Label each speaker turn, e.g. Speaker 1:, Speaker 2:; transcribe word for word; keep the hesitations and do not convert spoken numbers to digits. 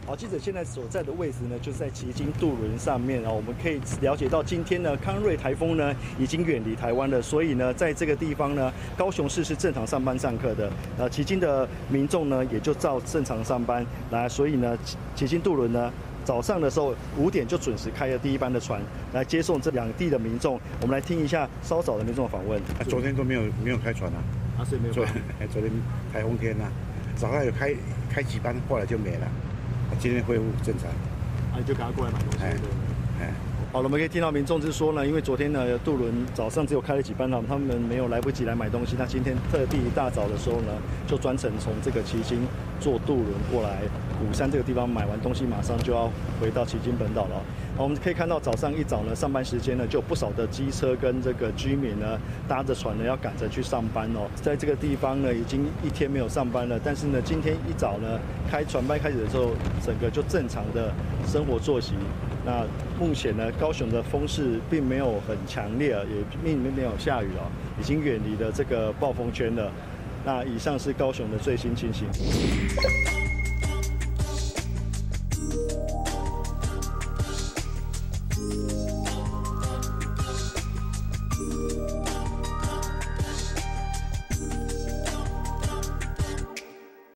Speaker 1: 好，记者现在所在的位置呢，就是在旗津渡轮上面啊。我们可以了解到，今天呢，康瑞台风呢已经远离台湾了，所以呢，在这个地方呢，高雄市是正常上班上课的。呃，旗津的民众呢，也就照正常上班来，所以呢，旗津渡轮呢，早上的时候五点就准时开了第一班的船来接送这两地的民众。我们来听一下稍早的民众的访问。
Speaker 2: 啊，昨天都没有没有开船啊，
Speaker 1: 啊，所以没有。昨
Speaker 2: 昨天台风天啊，早上有开开几班，后来就没了。今天恢复正常，
Speaker 1: 啊，你就赶快过来买东西。
Speaker 2: 哎，哎，
Speaker 1: 好了，我们可以听到民众是说呢，因为昨天呢渡轮早上只有开了几班了，他们没有来不及来买东西。那今天特地一大早的时候呢，就专程从这个旗津坐渡轮过来鼓山这个地方买完东西，马上就要回到旗津本岛了。好，我们可以看到早上一早呢，上班时间呢，就有不少的机车跟这个居民呢，搭着船呢要赶着去上班哦。在这个地方呢，已经一天没有上班了，但是呢，今天一早呢，开船班开始的时候，整个就正常的生活作息。那目前呢，高雄的风势并没有很强烈，也并没有下雨哦，已经远离了这个暴风圈了。那以上是高雄的最新情形。